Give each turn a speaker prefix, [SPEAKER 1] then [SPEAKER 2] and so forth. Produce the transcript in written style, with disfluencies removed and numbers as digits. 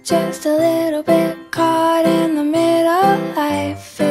[SPEAKER 1] just a little bit caught in the middle. Life